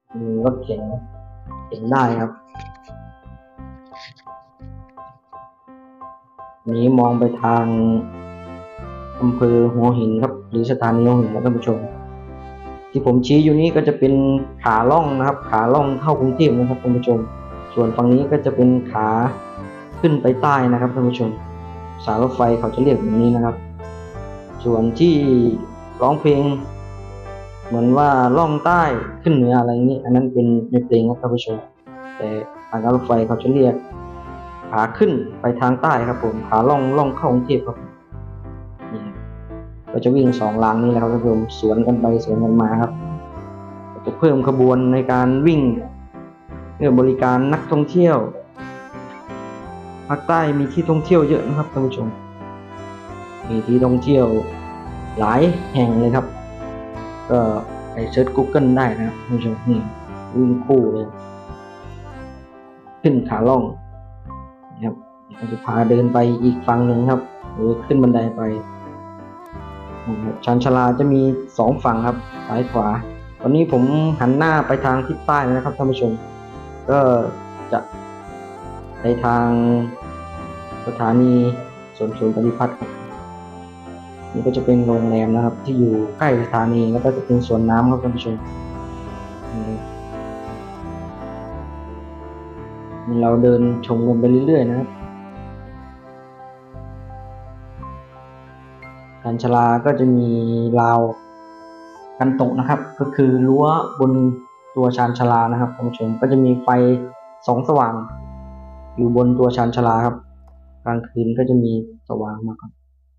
มีรถเข็นเข็นได้ครับนี้มองไปทางอำเภอหัวหินครับหรือสถานีหัวหินนะท่านผู้ชมที่ผมชี้อยู่นี้ก็จะเป็นขาล่องนะครับ ขาล่องเข้ากรุงเทพนะครับท่านผู้ชมส่วนฝั่งนี้ก็จะเป็นขาขึ้นไปใต้นะครับท่านผู้ชมสายรถไฟเขาจะเรียกแบบนี้นะครับส่วนที่ร้องเพลงเหมือนว่าล่องใต้ขึ้นเหนืออะไรนี้อันนั้นเป็นในเพลงครับท่านผู้ชมแต่ทางการรถไฟเขาจะเรียกขาขึ้นไปทางใต้ครับผมขาล่องเข้ากรุงเทพครับนี่ก็จะวิ่ง2รางนี้แหละครับท่านผู้ชมสวนกันไปสวนกันมาครับจะเพิ่มขบวนในการวิ่งเพื่อบริการนักท่องเที่ยวภาคใต้มีที่ท่องเที่ยวเยอะนะครับท่านผู้ชมมีที่ท่องเที่ยวหลายแห่งเลยครับก็ไปเซิร์ช Google ได้นะครับท่านผู้ชมนี่วิ่งคู่เลยขึ้นขาล่องนะครับเราจะพาเดินไปอีกฝั่งหนึ่งครับหรือขึ้นบันไดไปชานชาลาจะมี2ฝั่งครับซ้ายขวาตอนนี้ผมหันหน้าไปทางทิศใต้นะครับท่านผู้ชมก็จะไปทางสถานีสวนปฏิพัฒน์ครับนี่ก็จะเป็นโรงแรมนะครับที่อยู่ใกล้สถานีแล้วก็จะเป็นสวนน้ำครับท่านผู้ชมเราเดินชมกันไปเรื่อยๆนะครับชานชาลาก็จะมีราวกันตกนะครับก็คือรั้วบนตัวชานชาลานะครับท่านผู้ชมก็จะมีไฟส่องสว่างอยู่บนตัวชานชาลาครับกลางคืนก็จะมีสว่างมากครับ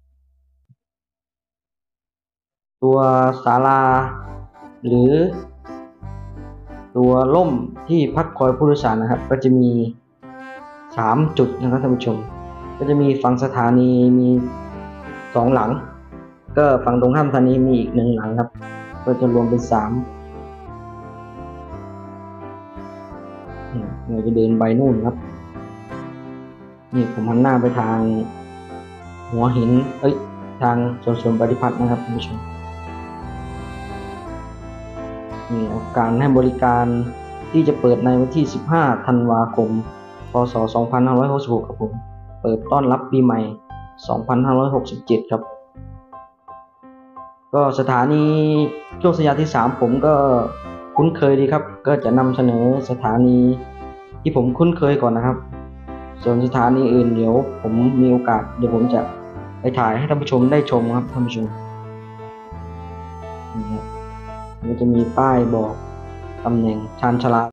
ตัวศาลาหรือตัวร่มที่พักคอยผู้โดยสารนะครับก็จะมี3จุดนะครับท่านผู้ชมก็จะมีฝั่งสถานีมี2หลังก็ฝั่งตรงข้ามสถานีมีอีก1หลังครับก็จะรวมเป็น3เราจะเดินไปนู่นครับนี่ผมหันหน้าไปทางหัวหินทางสวนปฏิพัฒน์นะครับท่านผู้ชมนี่การให้บริการที่จะเปิดในวันที่15ธันวาคมพศ2566ครับผมเปิดต้อนรับปีใหม่2567ครับก็สถานีช่วงสัญญาที่3ผมก็คุ้นเคยดีครับก็จะนำเสนอสถานีที่ผมคุ้นเคยก่อนนะครับส่วนสถานีอื่นเดี๋ยวผมมีโอกาสเดี๋ยวผมจะไปถ่ายให้ท่านผู้ชมได้ชมครับท่านผู้ชมนี่ครับมันจะมีป้ายบอกตำแหน่งชานชาลา